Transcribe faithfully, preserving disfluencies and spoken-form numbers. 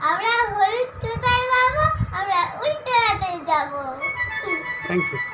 আমরা হলুদ কোথায় পাবো? আমরা উল্টো রাতে যাবো। Thank you.